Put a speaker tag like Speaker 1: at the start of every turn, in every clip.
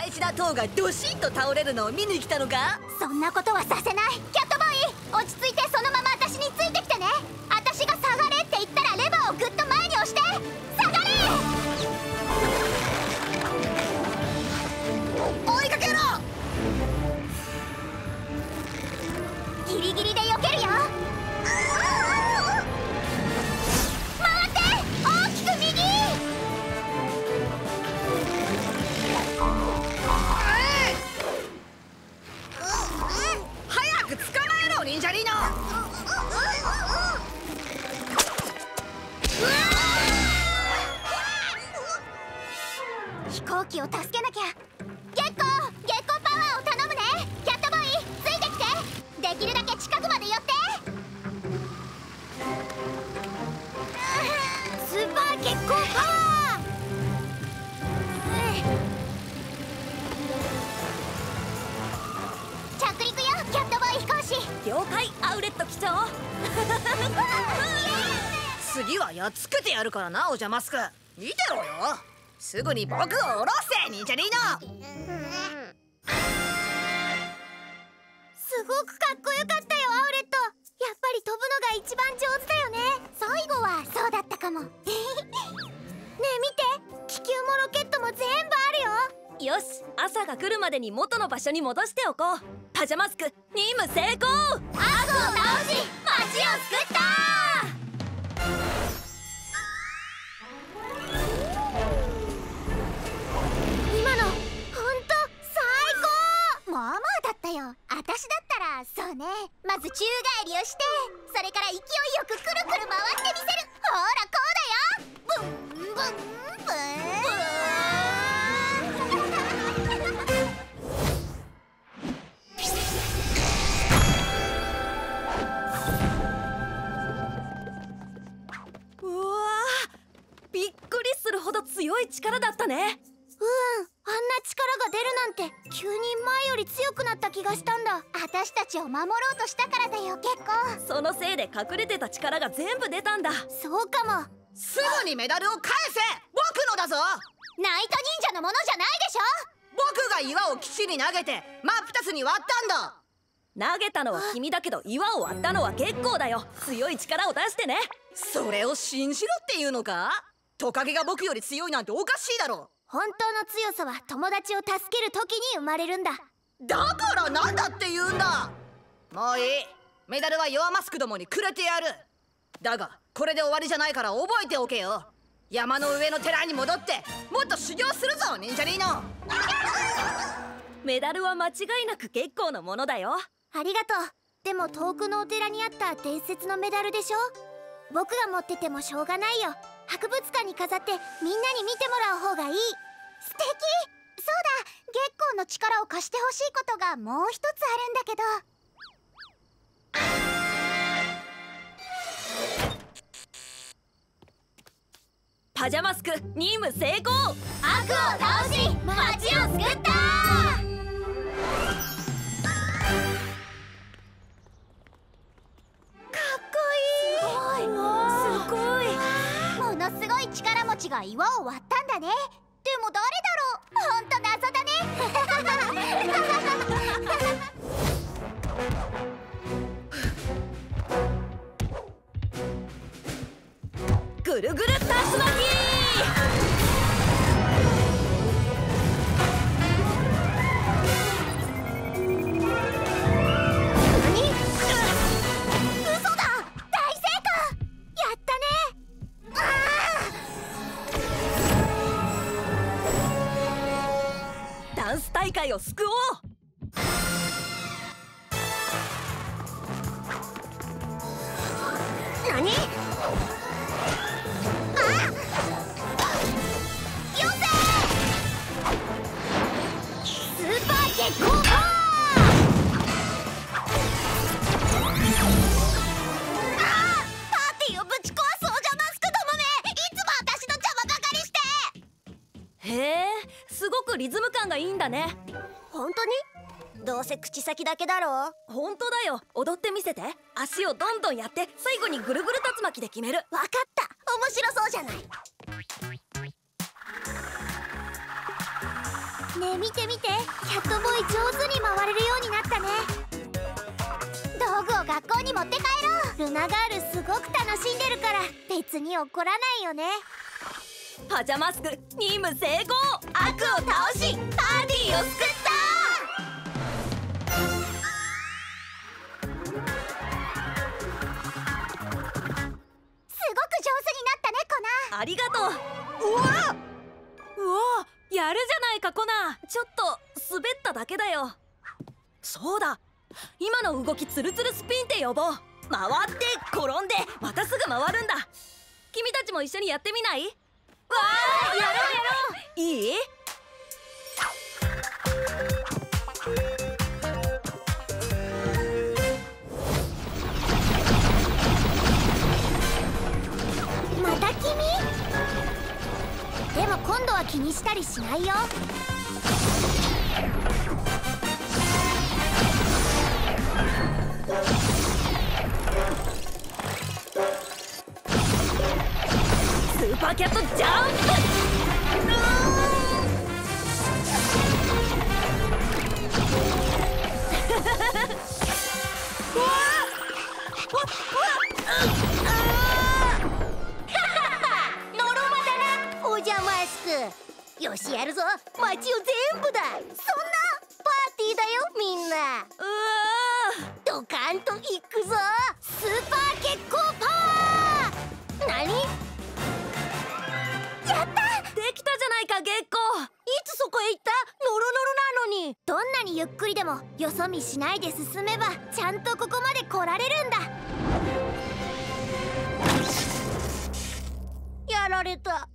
Speaker 1: 大事な塔がドシンと倒れるのを見に来たのか？
Speaker 2: そんなことはさせない。キャットボーイ、落ち着いてそのまま私についてきてね。私が下がれって言ったらレバーをぐっと前に押して。下がれ。
Speaker 1: 追いかけろ。
Speaker 2: ギリギリで避けるよ。回って、大きく右。
Speaker 1: 早く捕まえろ忍者リーノ。
Speaker 2: 飛行機を助けなきゃ。月光パワーを頼むね。キャットボーイ、ついてきて。できるだけ近くまで寄って。スーパー月光パワー。着陸よ、キャットボーイ飛行士。
Speaker 3: 了解、アウレット機長。
Speaker 1: 次はやっつけてやるからな、お邪魔スク。見てろよ。すぐに僕を下ろせ忍者リーノ。
Speaker 2: すごくかっこよかったよ、アウレット。やっぱり飛ぶのが一番上手だよね。最後はそうだったかも。ねえ見て、気球もロケットも全部あるよ。
Speaker 3: よし、朝が来るまでに元の場所に戻しておこう。パジャマスク任務成功。
Speaker 2: 悪を倒し街を救った。今のほんと最高。まあまあだったよ。私だったらそうね、まず宙返りをして、それから勢いよくくるくる回ってみせる。ほらこうだよ。ブンブンブン。
Speaker 3: うわー、びっくりするほど強い力だったね。
Speaker 2: あんな力が出るなんて急に前より強くなった気がしたんだ。私たちを守ろうとしたからだよ、結構。
Speaker 3: そのせいで隠れてた力が全部出たんだ。
Speaker 2: そうかも。
Speaker 1: すぐにメダルを返せ。僕のだぞ。
Speaker 2: ナイト忍者のものじゃないでしょ。
Speaker 1: 僕が岩を基地に投げて真っ二つに割ったんだ。
Speaker 3: 投げたのは君だけど岩を割ったのは結構だよ。強い力を出してね。
Speaker 1: それを信じろっていうのか？トカゲが僕より強いなんておかしいだろ。
Speaker 2: 本当の強さは友達を助ける時に生まれるんだ。
Speaker 1: だからなんだって言うんだ。もういい。メダルは弱マスクどもにくれてやる。だがこれで終わりじゃないから覚えておけよ。山の上の寺に戻ってもっと修行するぞ忍者リーノ。
Speaker 3: メダルは間違いなく月光のものだよ。
Speaker 2: ありがとう。でも遠くのお寺にあった伝説のメダルでしょ。僕が持っててもしょうがないよ。博物館に飾ってみんなに見てもらう方がいい。素敵。そうだ、月光の力を貸してほしいことがもう一つあるんだけど。
Speaker 3: パジャマスク任務成功。
Speaker 2: 悪を倒し街を救った。ものすごい力持ちが岩を割ったんだね。でも誰だろう。ほんと謎だね。
Speaker 3: ぐるぐる竜巻。ダンス大会を救おう。
Speaker 2: 何？よせ！スーパー月光パワー！パーティーをぶち壊すお邪魔スクどもめ！いつも私の邪魔ばかりして！
Speaker 3: へえ、すごくリズム感がいいんだね。
Speaker 2: 本当に？どうせ口先だけだろ。
Speaker 3: 本当だよ。踊ってみせて。足をどんどんやって最後にぐるぐる竜巻で決める。
Speaker 2: わかった。面白そうじゃない。 ねえ見て見て、キャットボーイ上手に回れるようになったね。道具を学校に持って帰ろう。ルナガールすごく楽しんでるから別に怒らないよね。
Speaker 3: パジャマスク任務成功。悪を倒しパーティーを救った。ありがとう。うわやるじゃないかコナー。ちょっと滑っただけだよ。そうだ、今の動きツルツルスピンって呼ぼう。回って転んでまたすぐ回るんだ。君たちも一緒にやってみない？わあ、やろうやろう。いい？
Speaker 2: また君？でも今度は気にしたりしないよ。
Speaker 3: スーパーキャットジャンプ。
Speaker 2: よしやるぞ。街を全部だ。そんなパーティーだよみんな。ドカンといくぞ。スーパー月光パワー。何？やった！
Speaker 3: できたじゃないか月光。
Speaker 2: いつそこへ行った？ノロノロなのに。どんなにゆっくりでもよそ見しないで進めばちゃんとここまで来られるんだ。やられた。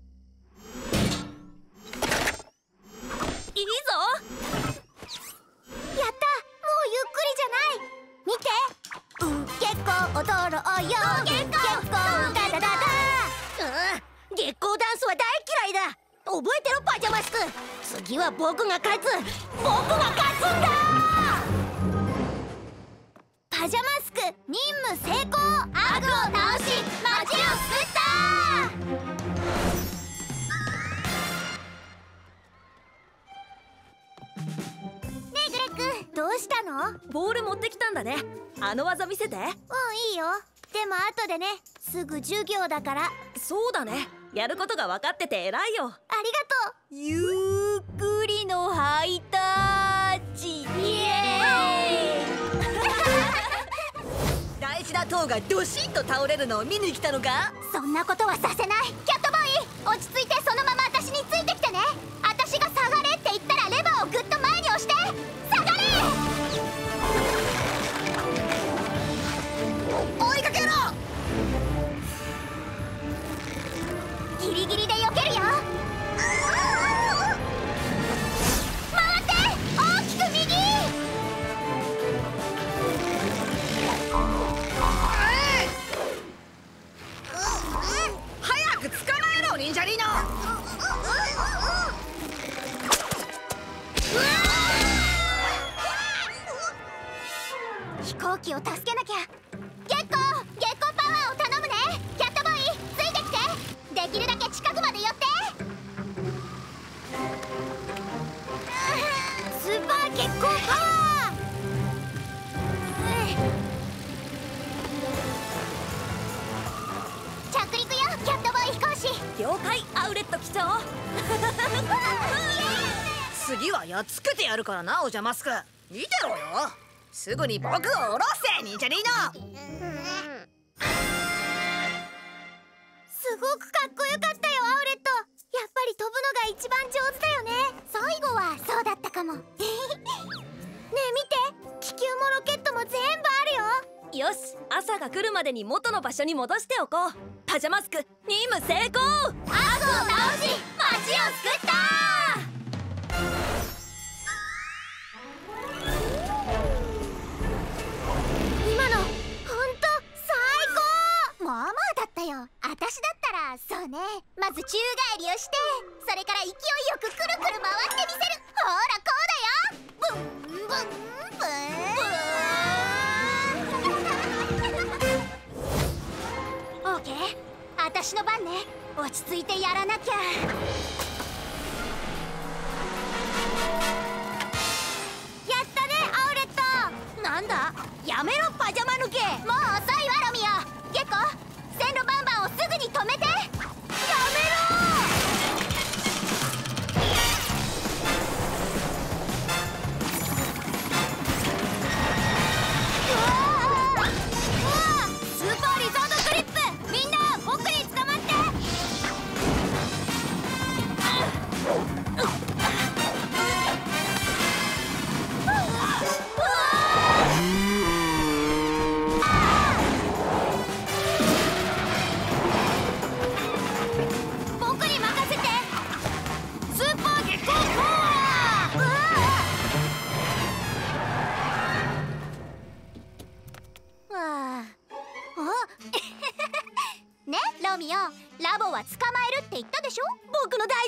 Speaker 3: いいぞ。
Speaker 2: やった、もうゆっくりじゃない。見て、月光踊ろうよ。月光ダダダダ。月光ダンスは大嫌いだ。覚えてろパジャマスク。次は僕が勝つ。僕が勝つんだ。パジャマスク任務成功。悪を倒し街を救った。どうしたの？
Speaker 3: ボール持ってきたんだね。あの技見せて。
Speaker 2: いいよ。でも後でね。すぐ授業だから。
Speaker 3: そうだね。やることが分かってて偉いよ。
Speaker 2: ありがとう。
Speaker 3: ゆっくりのハイタッチ。イエーイ
Speaker 1: 大事な塔がドシンと倒れるのを見に来たのか？
Speaker 2: そんなことはさせない。キャットボーイ、落ち着いてそのまま私についてきてね。私が下がれって言ったらレバーをグッと前に押して。下がれ！追いかけろ！ギリギリで避けるよ。回って！大きく右！
Speaker 1: 早く捕まえろ忍者リーノ！
Speaker 2: 飛行機を助けなきゃ。月光パワーを頼むね。キャットボーイついてきて。できるだけ近くまで寄って。スーパー月光パワー。着陸よキャットボーイ飛行士。
Speaker 3: 了解アウレット機長。
Speaker 1: 次はやっつけてやるからなおじゃマスク。見てろよ。すぐに僕を下ろせ忍者リーノ。
Speaker 2: すごくかっこよかったよアウレット。やっぱり飛ぶのが一番上手だよね。最後はそうだったかも。ねえ見て、気球もロケットも全部あるよ。
Speaker 3: よし、朝が来るまでに元の場所に戻しておこう。パジャマスク任務成功。
Speaker 2: 悪を倒し街を救った。今のほんと最高。まあまあだったよ。私だったらそうね、まず宙返りをして、それから勢いよくくるくる回ってみせる。ほらこうだよ。ブンブンブーン。オーケー、私の番ね。落ち着いてやらなきゃ。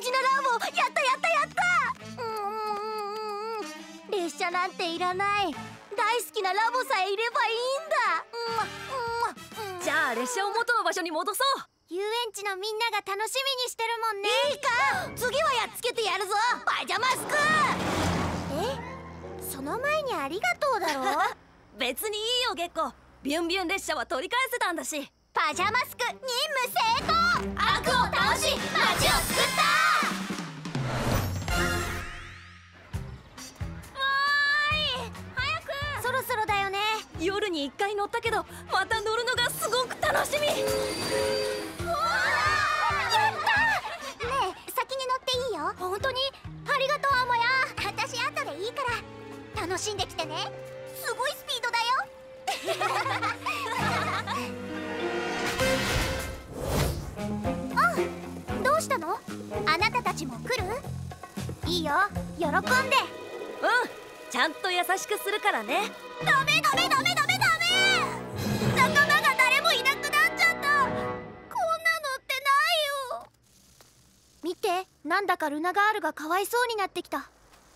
Speaker 2: 事なラボ。やったやったやった。列車なんていらない。大好きなラボさえいればいいんだ。
Speaker 3: じゃあ列車を元の場所に戻そう。
Speaker 2: 遊園地のみんなが楽しみにしてるもんね。いいか、次はやっつけてやるぞ、パジャマスク。その前にありがとうだろ。
Speaker 3: 別にいいよ月光。ビュンビュン列車は取り返せたんだし。
Speaker 2: パジャマスク任務成功。悪を倒し街を救った。
Speaker 3: わーい、早く。
Speaker 2: そろそろだよね。
Speaker 3: 夜に1回乗ったけどまた乗るのがすごく楽しみ。
Speaker 2: やった。ねえ、先に乗っていいよ。本当にありがとうアモヤ。私後でいいから楽しんできてね。すごいスピードだよ。あ、どうしたの？あなたたちも来る？いいよ、喜んで。
Speaker 3: ちゃんと優しくするからね。
Speaker 2: ダメダメダメダメダメ。仲間が誰もいなくなっちゃった。こんなのってないよ。見て、なんだかルナガールがかわいそうになってきた。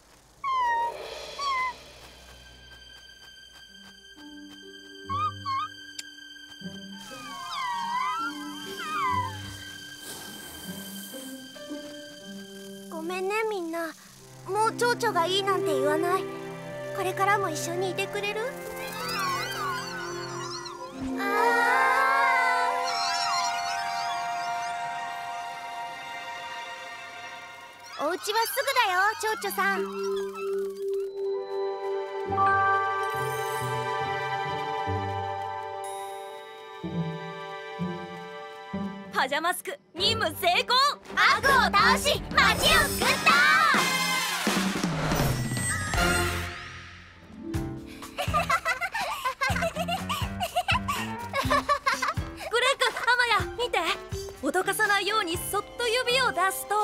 Speaker 2: ごめんねみんな。もう蝶々がいいなんて言わない。これからも一緒にいてくれる？お家はすぐだよ、蝶々さん。
Speaker 3: パジャマスク任務成功。
Speaker 2: 悪を倒し街を救った。
Speaker 3: 脅かさないようにそっと指を出すと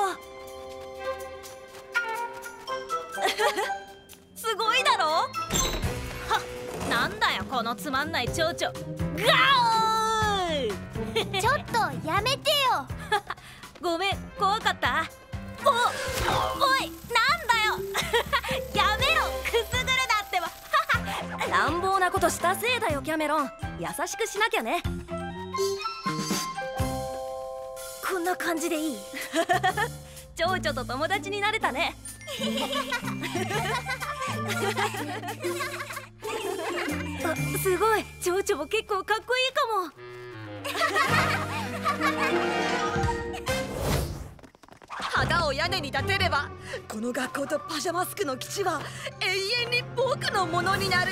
Speaker 3: すごいだろ。はっ、なんだよこのつまんない蝶々。ガオー
Speaker 2: ちょっとやめてよ。
Speaker 3: ごめん、怖かった。おい、なんだよ。やめろ、くすぐるなってば。乱暴なことしたせいだよキャメロン。優しくしなきゃね。こんな感じでいい。蝶々と友達になれたね。すごい、蝶々も結構かっこいいかも。
Speaker 1: 旗を屋根に立てればこの学校とパジャマスクの基地は永遠に僕のものになる。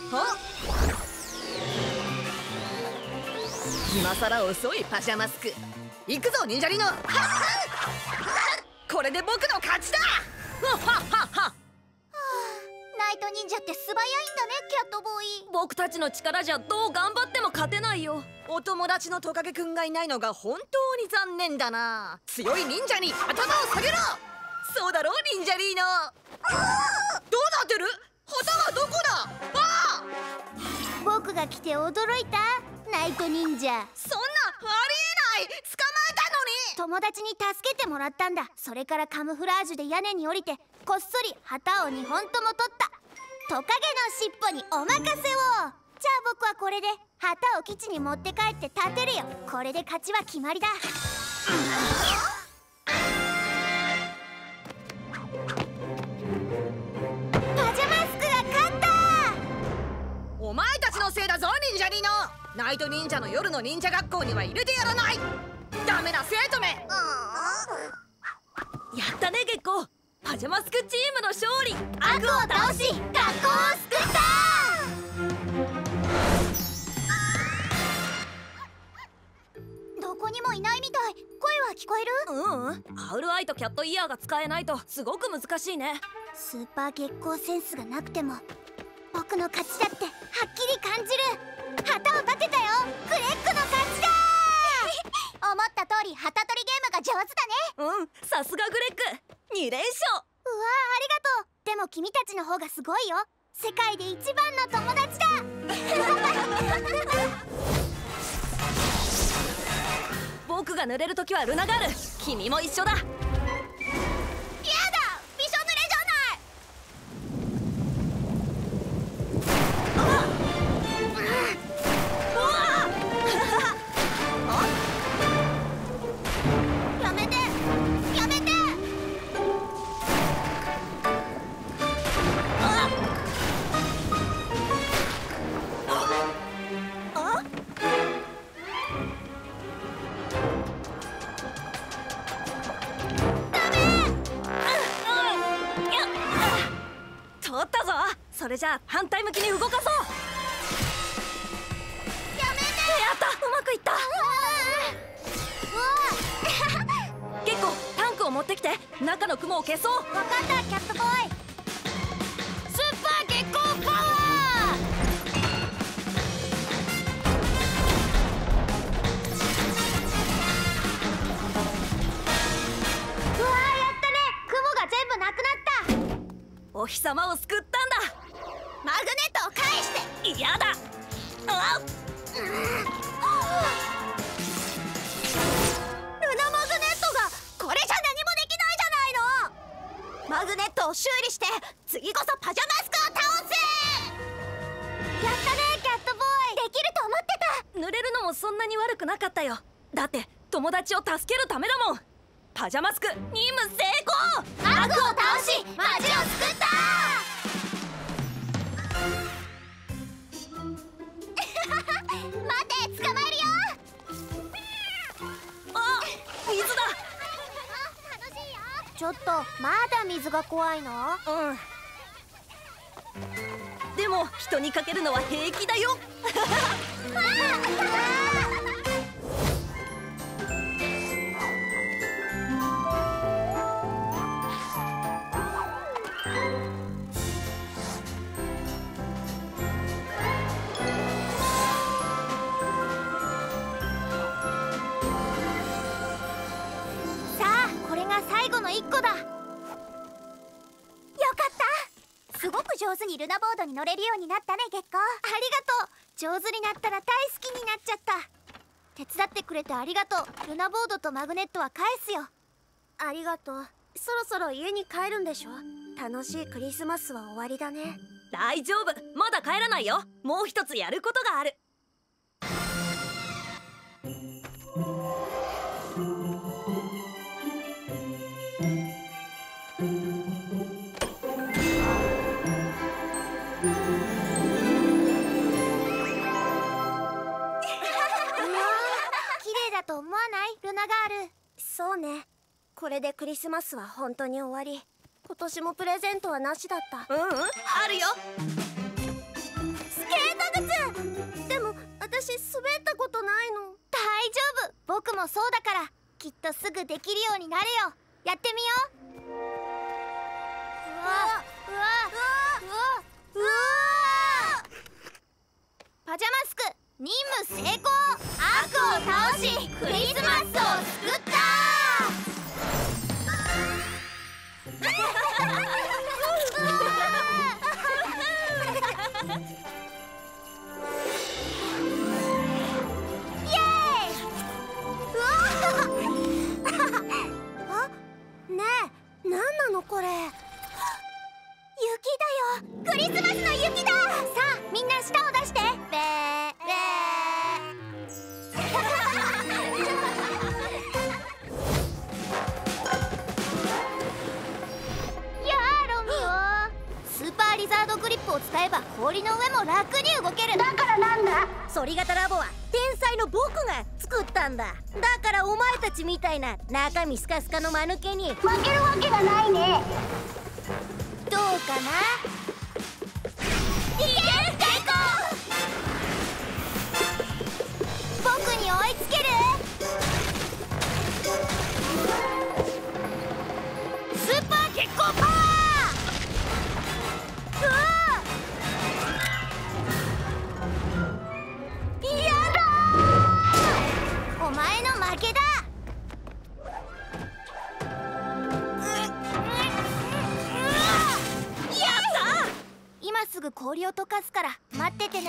Speaker 1: 今さら遅いパジャマスク。行くぞ忍者リノ。これで僕の勝ちだ。
Speaker 2: ナイト忍者って素早いんだね、キャットボーイ。
Speaker 3: 僕たちの力じゃどう頑張っても勝てないよ。
Speaker 1: お友達のトカゲくんがいないのが本当に残念だな。強い忍者に頭を下げろ。そうだろ忍者リーノ。どうなってる？旗はどこだ？
Speaker 2: 僕が来て驚いた？ナイト忍者。
Speaker 1: そんなありえない。捕まえたのに。
Speaker 2: 友達に助けてもらったんだ。それからカムフラージュで屋根に降りてこっそり旗を2本とも取った。トカゲの尻尾にお任せを。じゃあ僕はこれで旗を基地に持って帰って立てるよ。これで勝ちは決まりだ。パジャマスクが勝った。
Speaker 1: お前たちのせいだぞ忍者リノ。ナイト忍者の夜の忍者学校には入れてやらない。ダメな生徒め。
Speaker 3: やったね月光。パジャマスクチームの勝利。
Speaker 2: 悪を倒し学校を救った。どこにもいないみたい。声は聞こえる？
Speaker 3: アウルアイとキャットイヤーが使えないとすごく難しいね。
Speaker 2: スーパー月光センスがなくても僕の勝ちだってはっきり感じる。旗を立てたよ。グレッグの勝ちだ。思った通り旗取りゲームが上手だね。
Speaker 3: さすがグレッグ。2連勝。
Speaker 2: うわありがとう。でも君たちの方がすごいよ。世界で一番の友達だ。
Speaker 3: 僕が濡れるときはルナガール。君も一緒だ。 それじゃあ反対向きに動かそう。
Speaker 2: やめて。
Speaker 3: やった、うまくいった。結構タンクを持ってきて、中の雲を消そう。
Speaker 2: わかった、キャットボーイ。スーパー月光パワー。うわー、やったね。雲が全部なくなった。
Speaker 3: お日様を救ったんだ。
Speaker 2: マグネットを返して。
Speaker 3: 嫌だ。あっ、
Speaker 2: ルナマグネットがこれじゃ何もできないじゃないの。マグネットを修理して次こそパジャマスクを倒す。やったね、キャットボーイ。できると思ってた。
Speaker 3: 濡れるのもそんなに悪くなかったよ。だって友達を助けるためだもん。パジャマスク任務成功。
Speaker 2: 悪を倒し街を救った。待て、捕まえるよ。
Speaker 3: あ、水だ。
Speaker 2: 楽しいよ。ちょっとまだ水が怖いの？
Speaker 3: でも人にかけるのは平気だよ。
Speaker 2: 最後の1個だ。よかった。すごく上手にルナボードに乗れるようになったね、月光。ありがとう。上手になったら大好きになっちゃった。手伝ってくれてありがとう。ルナボードとマグネットは返すよ。ありがとう。そろそろ家に帰るんでしょ。楽しいクリスマスは終わりだね。
Speaker 3: 大丈夫、まだ帰らないよ。もう一つやることがある。
Speaker 2: と思わない？ルナガール。そうね。これでクリスマスは本当に終わり。今年もプレゼントはなしだった。
Speaker 3: あるよ。
Speaker 2: スケート靴。でも私滑ったことないの。大丈夫、僕もそうだから。きっとすぐできるようになるよ。やってみよう。うわうわうわうわ。パジャマスク任務成功。悪を倒しクリスマスを救った。イエーイ。あ、ねえ、何なのこれ。雪だよ。クリスマスの雪だ。さあみんな舌を出して。べーべー。やあロミオ。スーパーリザードグリップを使えば氷の上も楽に動ける。だからなんだ。
Speaker 4: ソリ型ラボは天才の僕が作ったんだ。だからお前たちみたいな中身スカスカの間抜けに
Speaker 2: 負けるわけがないね。どうかな。いけ、成功。僕に追いつける。スーパー月光パワー。うわー、やだー。お前の負けだ。今すぐ氷を溶かすから待っててね。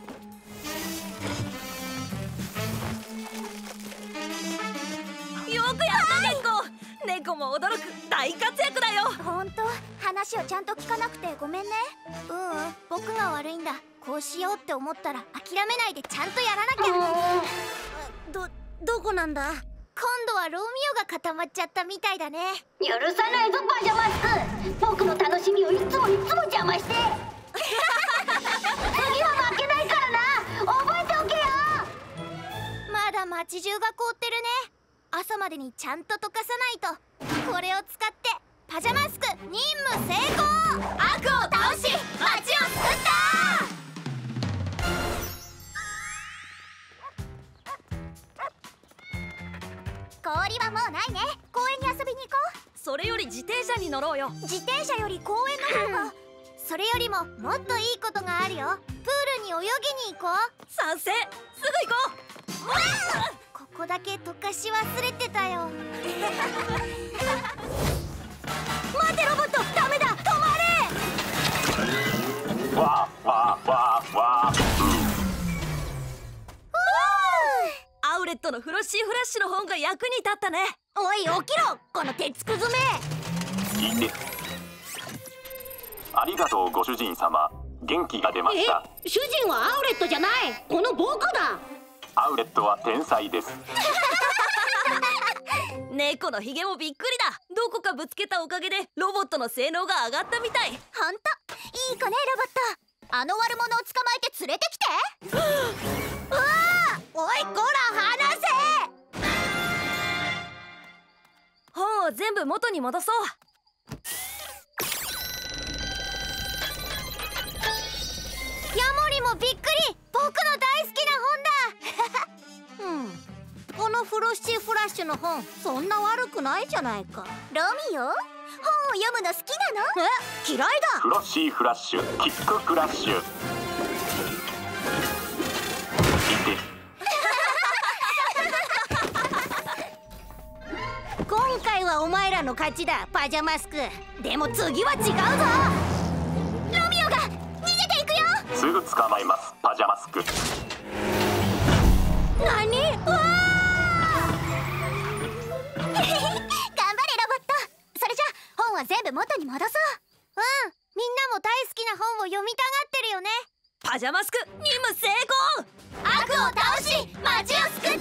Speaker 3: よくやった猫。猫も驚く大活躍だよ。
Speaker 2: ほんと、話をちゃんと聞かなくてごめんね。僕が悪いんだ。こうしようって思ったら諦めないでちゃんとやらなきゃ。
Speaker 4: どこなんだ。
Speaker 2: 今度はロミオが固まっちゃったみたいだね。
Speaker 5: 許さないぞパジャマスク。僕の楽しみをいつも邪魔して次は負けないからな。覚えておけよ。
Speaker 2: まだ街中が凍ってるね。朝までにちゃんと溶かさないと。これを使ってパジャマスク任務成功。悪を倒し街を
Speaker 3: それより自転車に乗ろうよ。
Speaker 2: 自転車より公園の方がそれよりももっといいことがあるよ。プールに泳ぎに行こう。
Speaker 3: 賛成。すぐ行こう。
Speaker 2: ここだけ溶かし忘れてたよ。待てロボット、ダメだ、止まれ。
Speaker 6: わーわーわーわー。
Speaker 3: アウレットのフロッシーフラッシュの本が役に立ったね。
Speaker 4: おい起きろ、この鉄くずめ。
Speaker 6: いいです。ありがとうご主人様。元気が出ました。
Speaker 5: 主人はアウレットじゃない、この僕だ。
Speaker 6: アウレットは天才です。
Speaker 3: 猫のヒゲもびっくりだ。どこかぶつけたおかげでロボットの性能が上がったみたい。
Speaker 2: ほんといい子ねロボット。あの悪者を捕まえて連れてきて。うわあ、おいこら離せ。
Speaker 3: 本を全部元に戻そう。
Speaker 2: ヤモリもびっくり。僕の大好きな
Speaker 4: うん、このフロッシーフラッシュの本、そんな悪くないじゃないか。
Speaker 2: 本だ。ロミオ、本を読むの好きなの？
Speaker 4: 嫌いだ。
Speaker 6: フロッシーフラッシュ、キックフラッシュ。いて。
Speaker 4: 今回はお前らの勝ちだ、パジャマスク。でも次は違うぞ。
Speaker 2: ロミオが逃げていくよ。
Speaker 6: すぐ捕まえます、パジャマスク。
Speaker 4: 何？うわ
Speaker 2: 頑張れロボット。それじゃ本は全部元に戻そう。みんなも大好きな本を読みたがってるよね。
Speaker 3: パジャマスク任務成功。
Speaker 2: 悪を倒し街を救った。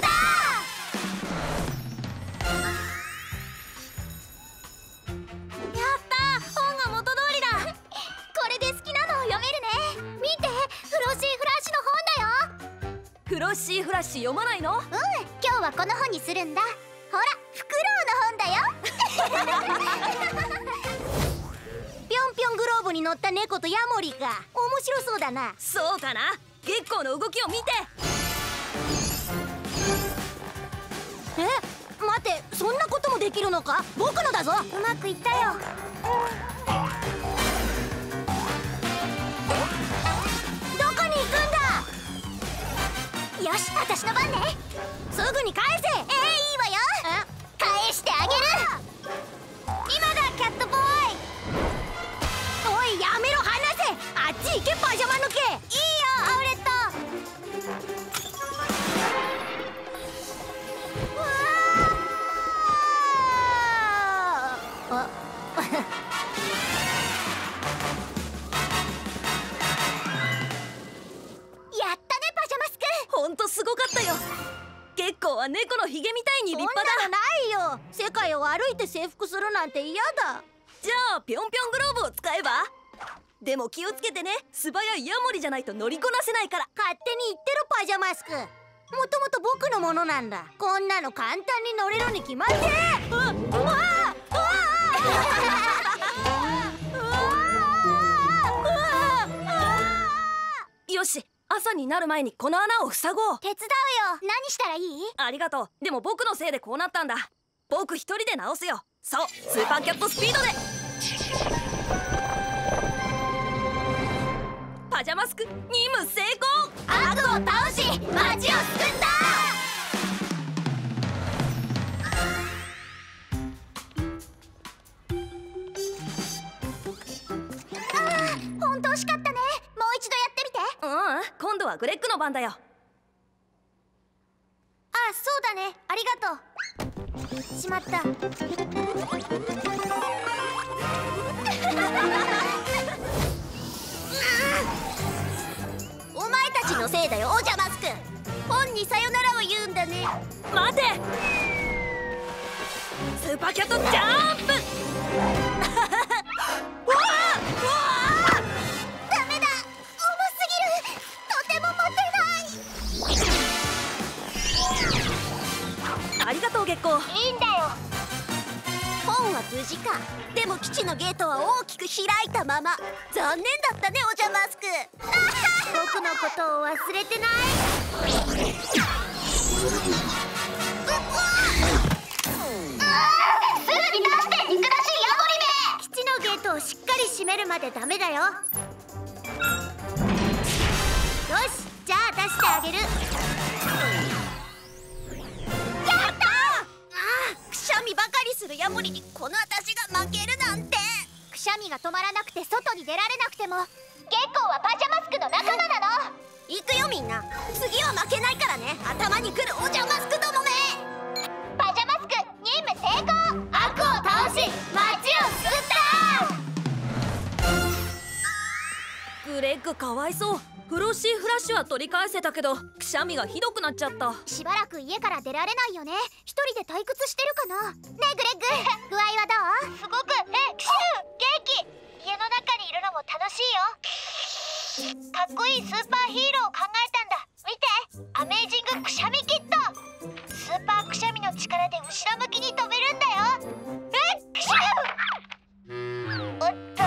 Speaker 2: やったー、本が元通りだ。これで好きなのを読めるね。見て、フロッシーフラッシュの本だよ。
Speaker 3: フロッシーフラッシュ読まないの？
Speaker 2: 今日はこの本にするんだ。ほら、フクロウの本だよ。
Speaker 4: ぴょんぴょんグローブに乗った猫とヤモリか。面白そうだな。
Speaker 3: そうかな。月光の動きを見て。
Speaker 4: 待て、そんなこともできるのか？僕のだぞ。
Speaker 2: うまくいったよ。どこに行くんだ。よし、私の番ね。
Speaker 4: すぐに返せ。
Speaker 2: いいわよ。返してあげる。今だキャットボーイ。
Speaker 4: おいやめろ、離せ。あっち行けパジャマ抜け。
Speaker 2: いいよアウレット。やったねパジャマスク。
Speaker 3: ほんとすごかったよ。月光は猫のヒゲみたいに立派だ。
Speaker 4: そんなのないよ。世界を歩いて征服するなんて嫌だ。
Speaker 3: じゃあぴょんぴょんグローブを使えば。でも気をつけてね。素早いヤモリじゃないと乗りこなせないから。
Speaker 4: 勝手に言ってろパジャマスク。もともと僕のものなんだ。こんなの簡単に乗れるに決まって。
Speaker 3: よし、朝になる前にこの穴を塞ごう。
Speaker 2: 手伝うよ。何したらいい？
Speaker 3: ありがとう。でも僕のせいでこうなったんだ。僕一人で直すよ。そう、スーパーキャットスピードで。パジャマスク任務成功。
Speaker 2: 悪を倒し街を救った。本当惜しかったね。もう一度やってみて。
Speaker 3: 今度はグレッグの番だよ。
Speaker 2: そうだね。ありがとう。しまった。
Speaker 4: お前たちのせいだよ、おじゃマスク。本にさよならを言うんだね。
Speaker 3: 待て。スーパーキャットジャンプ。
Speaker 2: ダメだ、重すぎる。とても持てない。
Speaker 3: ありがとう月光。
Speaker 2: いいんだよ。
Speaker 4: 本は無事か。でも基地のゲートは大きく開いたまま。残念だったね、おじゃマスク。
Speaker 2: 僕のことを忘れてない？すぐに出して、肉出し。 閉めるまでダメだよ。よし、じゃあ出してあげる。
Speaker 4: やったー。くしゃみばかりするヤモリにこの私が負けるなんて。
Speaker 2: くしゃみが止まらなくて外に出られなくても、
Speaker 5: 月光はパジャマスクの仲間なの。
Speaker 4: 行くよみんな。次は負けないからね。頭にくるお邪魔スクどもめ。
Speaker 5: パジャマスク任務成功。悪を倒し街を救った。
Speaker 3: グレッグかわいそう。フロッシーフラッシュは取り返せたけど、くしゃみがひどくなっちゃった。
Speaker 2: しばらく家から出られないよね。一人で退屈してるかな。ねえグレッグ、具合はどう？
Speaker 5: すごくクシュ元気。家の中にいるのも楽しいよ。かっこいいスーパーヒーローを考えたんだ。見て、アメージングくしゃみキット。スーパーくしゃみの力で後ろ向きに飛べるんだよ。くしゅおっと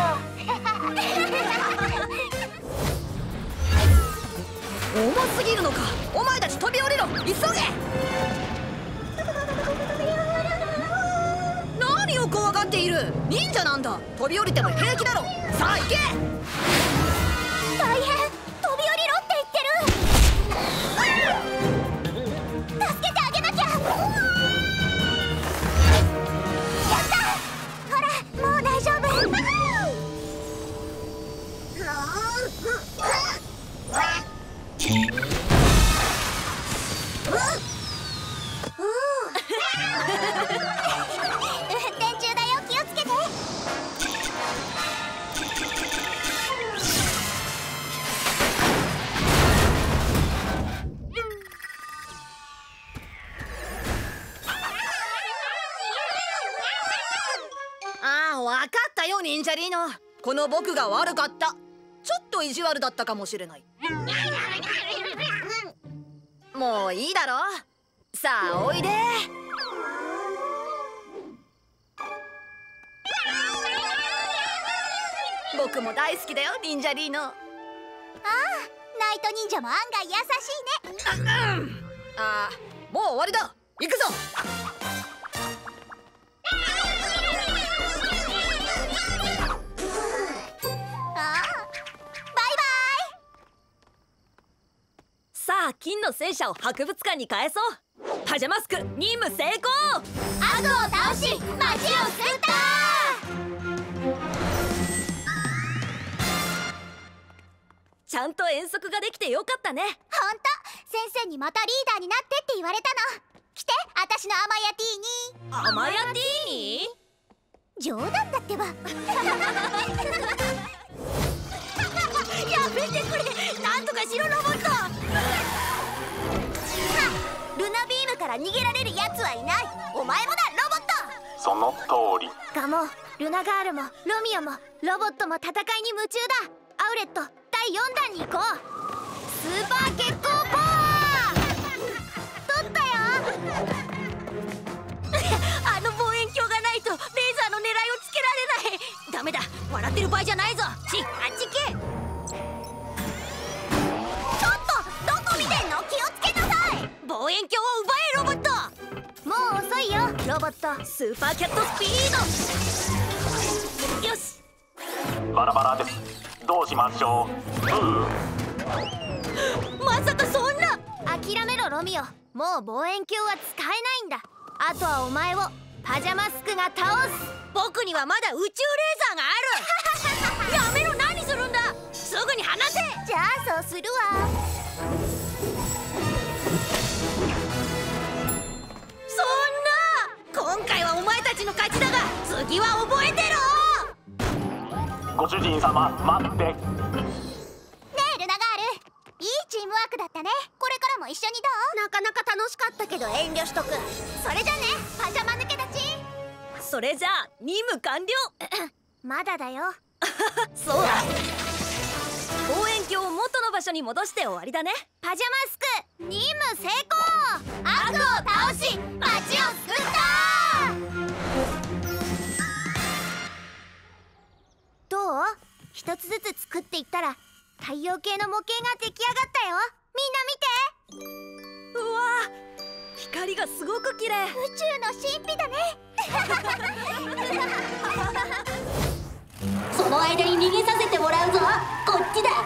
Speaker 1: 重すぎるのか。お前たち飛び降りろ、急げ。何を怖がっている。忍者なんだ。飛び降りても平気だろ。さあ行け。
Speaker 2: 大変、飛び降りろって言ってる。助けてあげなきゃ。やった。ほら、もう大丈夫。運転中だよ、気をつけて。
Speaker 1: ああ、わかったよ忍者リーノ。この僕が悪かった。ちょっと意地悪だったかもしれない。もういいだろ。さあおいで。僕も大好きだよ忍者リーノ。
Speaker 2: ああ、ナイト忍者も案外優しいね。
Speaker 1: ああ、もう終わりだ。行くぞ。
Speaker 3: さあ金の戦車を博物館に返そう。パジャマスク任務成功。
Speaker 2: 悪を倒し街を救った。
Speaker 3: ちゃんと遠足ができてよかったね。
Speaker 2: ほんと、先生にまたリーダーになってって言われたの。来て、私のアマヤティーに。
Speaker 3: アマヤティーに？
Speaker 2: 冗談だってば。
Speaker 4: やめてくれ。なんとかしろロボット。ルナビームから逃げられるやつはいない。お前もだロボット。
Speaker 6: その通り。
Speaker 2: ガモ、ルナガールもロミオもロボットも戦いに夢中だ。アウレット第4弾に行こう。スーパー血行パワー。取ったよ。
Speaker 4: あの望遠鏡がないとレーザーの狙いをつけられない。ダメだ、笑ってる場合じゃないぞ。あっち行け。ちょっとどこ見てんの。気をつけなさい。望遠鏡を奪えロボット。
Speaker 2: もう遅いよロボット。
Speaker 3: スーパーキャットスピード。よし。
Speaker 6: バラバラです。どうしましょう。
Speaker 4: まさかそんな。
Speaker 2: 諦めろロミオ。もう望遠鏡は使えないんだ。あとはお前をパジャマスクが倒す。
Speaker 4: 僕にはまだ宇宙レーザーがある。やめろ、何するんだ。すぐに離せ。
Speaker 2: じゃあそうするわ。
Speaker 4: そんな。今回はお前たちの勝ちだが次は覚えてろ。
Speaker 6: ご主人様待って。
Speaker 2: ねえルナガール、いいチームワークだったね。これからも一緒にどう？
Speaker 4: なかなか楽しかったけど遠慮しとく。
Speaker 2: それじゃね、パジャマ抜け立ち。
Speaker 3: それじゃあ任務完了。
Speaker 2: まだだよ。
Speaker 3: そうだ。望遠鏡を元の場所に戻して終わりだね。
Speaker 2: パジャマスク任務成功。悪を倒し街を救った。どう？一つずつ作っていったら太陽系の模型が出来上がったよ。みんな見て。
Speaker 3: うわー、光がすごく綺麗。
Speaker 2: 宇宙の神秘だね。
Speaker 5: その間に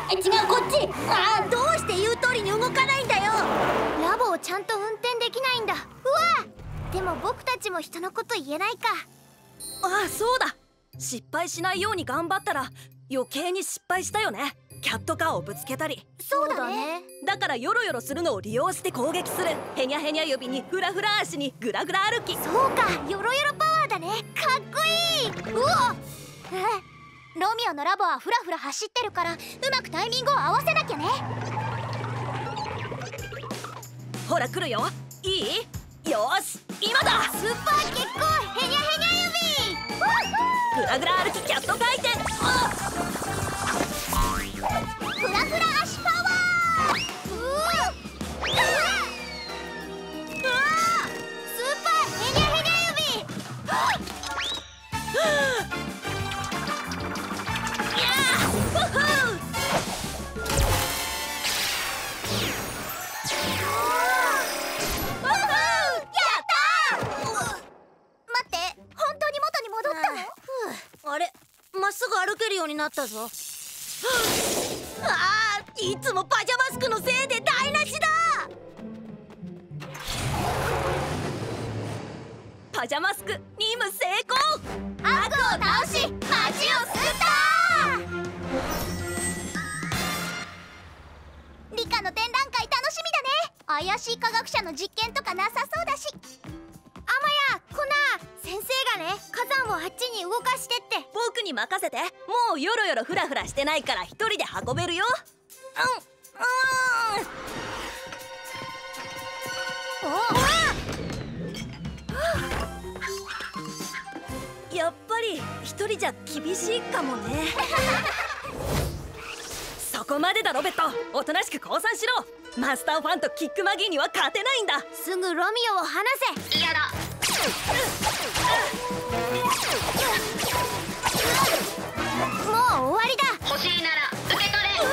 Speaker 4: 違う、こっち。どうして言う通りに動かないんだよ。
Speaker 2: ラボをちゃんと運転できないんだ。うわ、でも僕たちも人のこと言えないか。
Speaker 3: そうだ。失敗しないように頑張ったら余計に失敗したよね。キャットカーをぶつけたり。
Speaker 2: そうだね。
Speaker 3: だからヨロヨロするのを利用して攻撃する。へにゃへにゃ指にフラフラ足にグラグラ歩き。
Speaker 2: そうか、ヨロヨロパワーだね。かっこいい。うわ、
Speaker 5: ロミオのラボはフラフラ走ってるから、うまくタイミングを合わせなきゃね。
Speaker 3: ほら来るよ。いい？よし、今だ。
Speaker 2: スーパー結構へにゃへにゃ指。
Speaker 3: グラグラ歩きキャット回転。
Speaker 5: フラフラ足パワー。
Speaker 2: スーパーへにゃへにゃ指。
Speaker 4: あれ、まっすぐ歩けるようになったぞ。いつもパジャマスクのせいで台無しだ。
Speaker 3: パジャマスク任務成功。
Speaker 2: 悪を倒し街を救った。
Speaker 5: 理科の展覧会楽しみだね。怪しい科学者の実験とかなさそうだし。
Speaker 2: アマヤ、コナー、先生がね、火山をあっちに動かしてって。
Speaker 3: 僕に任せて。もうヨロヨロフラフラしてないから一人で運べるよ。やっぱり一人じゃ厳しいかもね。そこまでだロベット。おとなしく降参しろ。マスターファンとキックマギーには勝てないんだ。
Speaker 2: すぐロミオを離せ。
Speaker 5: 嫌だ。
Speaker 2: もう終わりだ。
Speaker 5: 欲しいなら受け取れ。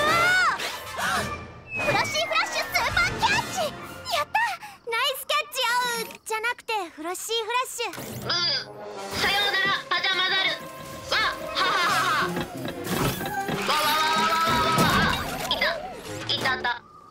Speaker 5: フラッシーフラッシュスーパーキャッチ。やった。
Speaker 2: ナイスキャッチ合うじゃなくてフラッシーフラッシュ。
Speaker 5: さようならパジャマザル。わはははは。わわわわわわわわ。いたいた。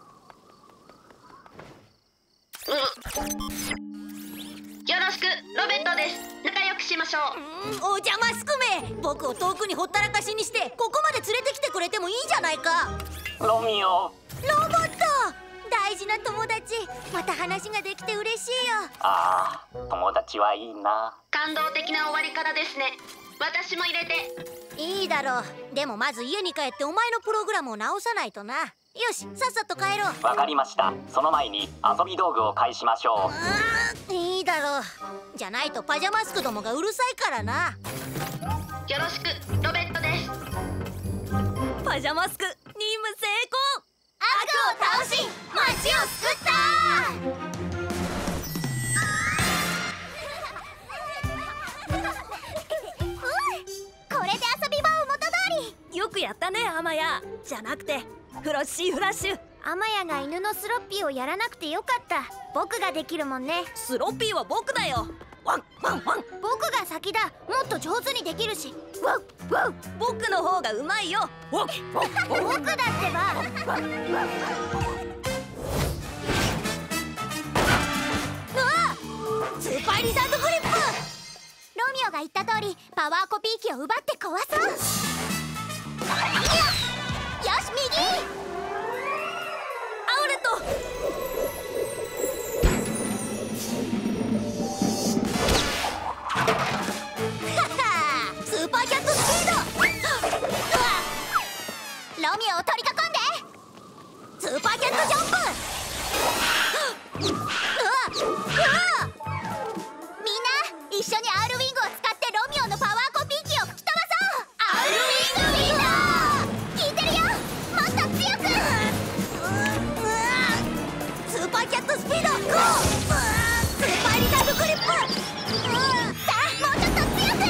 Speaker 5: よろしく、ロベットです。仲良くしましょう。
Speaker 4: お邪魔すくめ。僕を遠くにほったらかしにしてここまで連れてきてくれてもいいじゃないか。
Speaker 6: ロミオ。
Speaker 4: ロボット、大事な友達。また話ができて嬉しいよ。
Speaker 6: 友達はいいな。
Speaker 5: 感動的な終わり方ですね。私も入れて。
Speaker 4: いいだろう。でもまず家に帰ってお前のプログラムを直さないとな。よし、さっさと帰ろう。
Speaker 6: わかりました。その前に遊び道具を返しましょう。
Speaker 4: いいだろう。じゃないとパジャマスクどもがうるさいからな。
Speaker 5: よろしく、ロベットです。
Speaker 3: パジャマスク任務成功。
Speaker 2: 悪を倒し街を救った。
Speaker 5: これで遊び場を元通り。
Speaker 3: よくやったねアマヤ。じゃなくてフロッシーフラッシュ。
Speaker 2: アマヤが犬のスロッピーをやらなくてよかった。僕ができるもんね。
Speaker 3: スロッピーは僕だよ。ワンワンワン。
Speaker 2: 僕が先だ。もっと上手にできるし。ワンワン。
Speaker 3: 僕の方がうまいよ。ワンワンワン。
Speaker 2: 僕だってば。
Speaker 4: スーパーリザードグリップ。
Speaker 5: ロミオが言った通りパワーコピー機を奪って壊そう。よし、右。
Speaker 3: アウレット。
Speaker 4: スーパーキャットスピー
Speaker 5: ロミオを取り囲んで。
Speaker 4: ド。スーパーキャットジャンプ。
Speaker 5: みんな一緒に R ウィングを使ってロミオのパワーコピー機を吹き飛ばそう。 R ウィングウィンダー。聞いてるよ。もっと強く。
Speaker 4: スーパーキャットスピード。スーパーリザードグリップ。
Speaker 5: さあ、もうちょっと強く。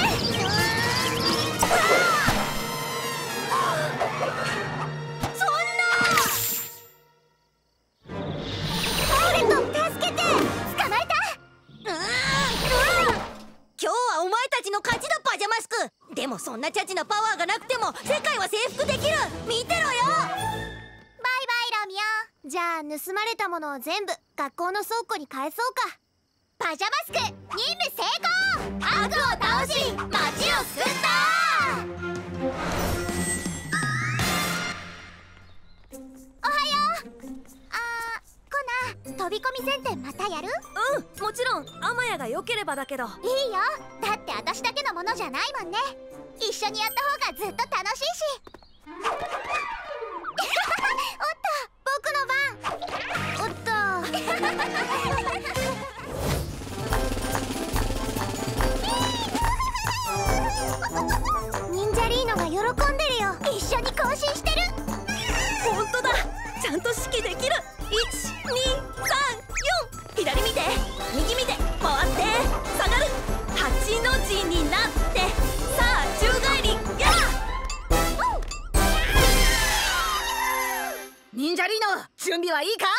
Speaker 4: そんな。
Speaker 5: パウレット、助けて。捕まえた。
Speaker 4: 今日はお前たちの勝ちだパジャマスク。でもそんなチャチなパワーがなくても世界は征服できる。見てろよ。
Speaker 2: みよう。じゃあ盗まれたものを全部学校の倉庫に返そうか。パジャマスク任務成功。悪を倒し街を救った。おはよう。コナ、飛び込み戦店またやる？
Speaker 3: うん、もちろんアマヤが良ければだけど。
Speaker 2: いいよ、だって私だけのものじゃないもんね。一緒にやった方がずっと楽しいし。おっと、僕の番。おっとニンジャリーノが喜んでるよ。一緒に行進してる。
Speaker 3: 本当だ、ちゃんと指揮できる。1、2、3、4。左見て、右見て、回って下がる。8の字になって、さあ宙返り、やあ。
Speaker 1: 忍者リーノ、準備はいいか？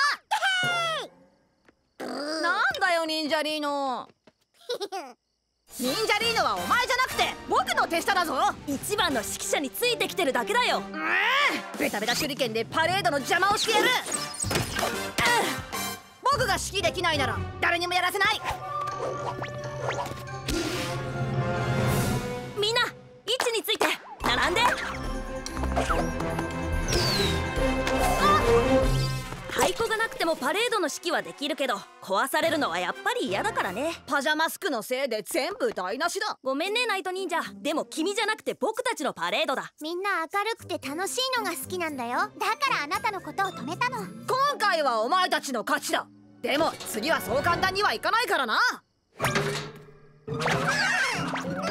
Speaker 1: なんだよ忍者リーノ。忍者リーノはお前じゃなくて僕の手下だぞ。
Speaker 3: 一番の指揮者についてきてるだけだよ。
Speaker 1: ベタベタ手裏剣でパレードの邪魔をしてやる。僕が指揮できないなら誰にもやらせない。
Speaker 3: みんな位置について並んで。太鼓がなくてもパレードの指揮はできるけど、壊されるのはやっぱり嫌だからね。
Speaker 1: パジャマスクのせいで全部台無しだ。
Speaker 3: ごめんねナイト忍者、でも君じゃなくて僕たちのパレードだ。
Speaker 2: みんな明るくて楽しいのが好きなんだよ。だからあなたのことを止めたの。
Speaker 1: 今回はお前たちの勝ちだ。でも次はそう簡単にはいかないからな。
Speaker 2: うわー、すごい、最高のパレード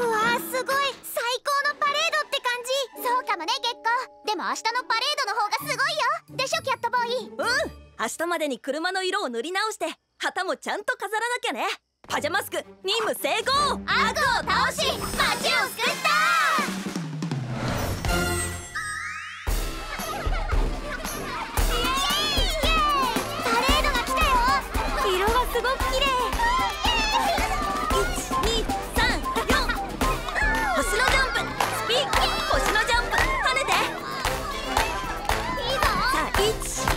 Speaker 2: って感じ。そうかもね月光。でも明日のパレードの方がすごいよ。でしょキャットボーイ。
Speaker 3: 明日までに車の色を塗り直して旗もちゃんと飾らなきゃね。パジャマスク任務成功。
Speaker 2: 悪を倒し街を救った。パレードが来たよ。色がすごく綺麗。
Speaker 3: 1、2、3、4。星のジャンプスピン。星のジャンプ跳ねて。
Speaker 2: いいぞ。
Speaker 3: さあ1、2、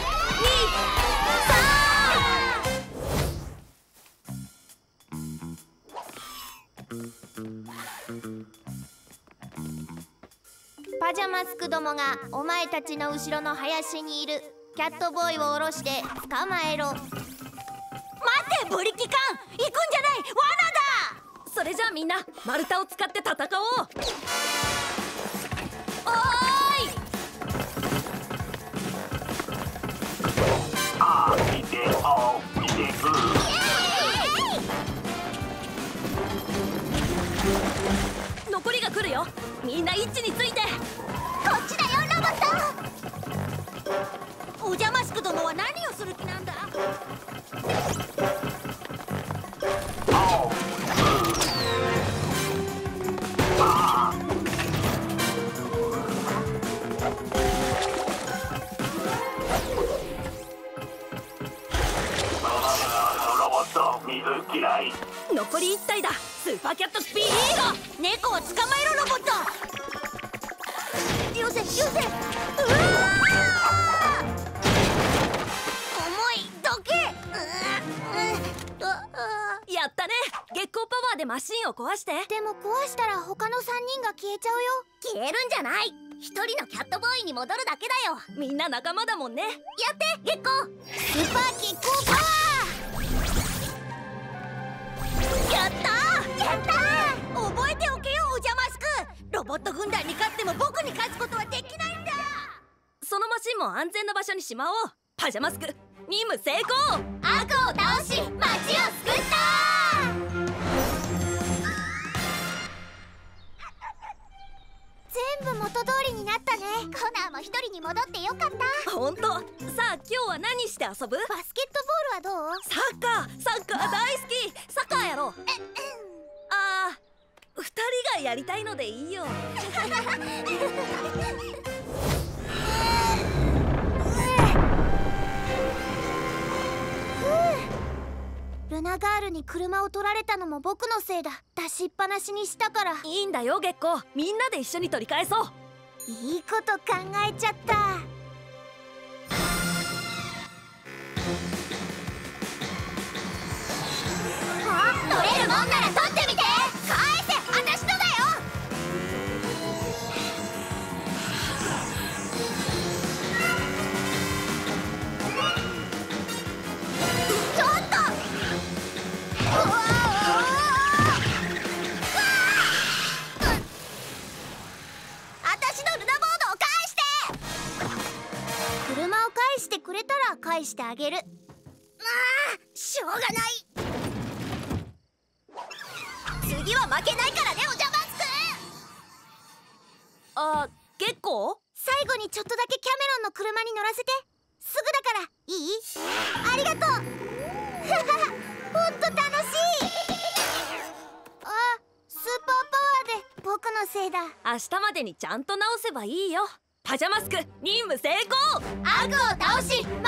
Speaker 2: パジャマスクどもがお前たちの後ろの林にいる。キャットボーイを下ろして捕まえろ。
Speaker 4: 待ってブリキカン、行くんじゃない、罠だ。
Speaker 3: それじゃあみんな丸太を使って戦おう。おーい。
Speaker 6: 見て見て
Speaker 3: 残りが来るよ。みんな位置について。
Speaker 2: こっちだよロボット。
Speaker 4: お邪魔スク殿は何をする気なんだ。
Speaker 6: ロボット水嫌い。
Speaker 3: 残り1体だ。スーパーキャットスピード。
Speaker 4: 猫を捕まえろロボット。よせよせ。うわ重い、どけ。
Speaker 3: やったね。月光パワーでマシンを壊して。
Speaker 2: でも壊したら他の3人が消えちゃうよ。
Speaker 4: 消えるんじゃない、一人のキャットボーイに戻るだけだよ。
Speaker 3: みんな仲間だもんね。
Speaker 4: やって月光。
Speaker 2: スーパーキッコーパワ
Speaker 4: やったーやったー。覚えておけよお邪魔スク。ロボット軍団に勝っても僕に勝つことはできないんだ。
Speaker 3: そのマシンも安全な場所にしまおう。パジャマスク任務成功。
Speaker 2: 悪を倒し街を救った。全部元通りになったね。コナーも一人に戻ってよかった。
Speaker 3: ほんと。さあ今日は何して遊ぶ？
Speaker 2: バスケットボールはどう？
Speaker 3: サッカー大好き。サッカーやろう。あー、2人がやりたいのでいいよ。
Speaker 2: ルナガールに車を取られたのも僕のせいだ。出しっぱなしにしたから。
Speaker 3: いいんだよ月光。みんなで一緒に取り返そう。
Speaker 2: いいこと考えちゃった。 くれたら返してあげる。
Speaker 4: しょうがない。次は負けないからね、おじゃま
Speaker 3: あ、結構？
Speaker 2: 最後にちょっとだけキャメロンの車に乗らせて。すぐだからいい？ありがとう。ほんと楽しい。スーパーパワーで僕のせいだ。
Speaker 3: 明日までにちゃんと直せばいいよ。パジャマスク任務成功。
Speaker 2: 悪を倒し街を救った。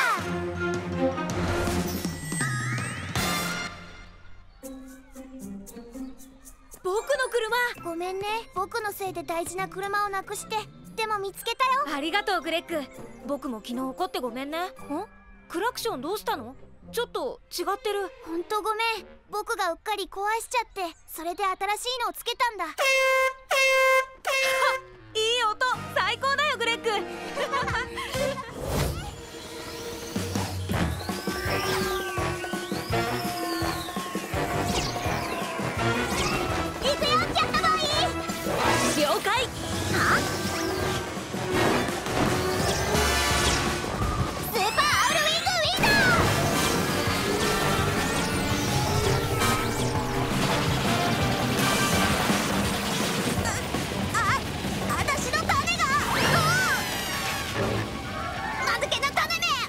Speaker 3: 僕の車。
Speaker 2: ごめんね、僕のせいで大事な車をなくして。でも見つけたよ。
Speaker 3: ありがとうグレッグ。僕も昨日怒ってごめんね。クラクションどうしたの？ちょっと違ってる。
Speaker 2: ほんとごめん。僕がうっかり壊しちゃって、それで新しいのをつけたんだ。
Speaker 3: いい音、最高だよグレッグ。
Speaker 2: 行くよ、キャットボーイ。
Speaker 3: 了解。
Speaker 2: スーパーアウルウィングウィンダー。私の種が。間抜けな種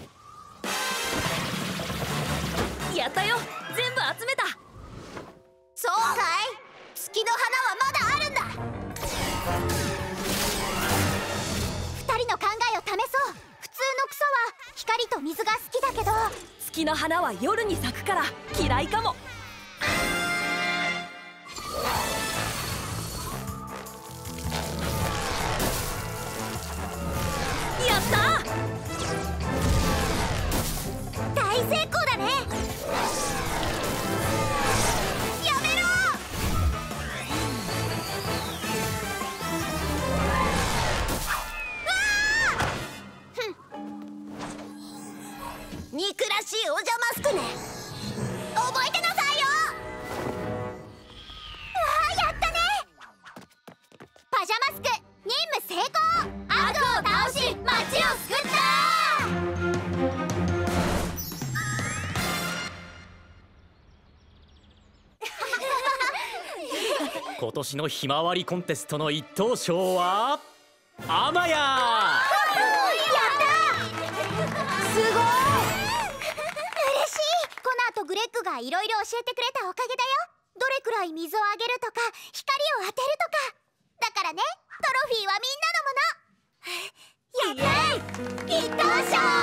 Speaker 2: め。
Speaker 3: やったよ、全部集めた。
Speaker 2: そうかい？月の花はまだあるんだ。二人の考えを試そう。普通の草は光と水が好きだけど、
Speaker 3: 月の花は夜に咲くから嫌いかも。やったー！
Speaker 2: 大成功だね。やめろ。
Speaker 4: 憎らしいおじゃマスクね。
Speaker 2: 覚えてなさいよ。やったね。パジャマスク任務成功。悪を倒し街を救った。
Speaker 7: 今年のひまわりコンテストの一等賞はアマヤ。
Speaker 2: やったー。すごい。嬉しい。この後グレッグがいろいろ教えてくれたおかげだよ。どれくらい水をあげるとか光を当てるとか。だからね、トロフィーはみんなのもの。やったー。一等賞。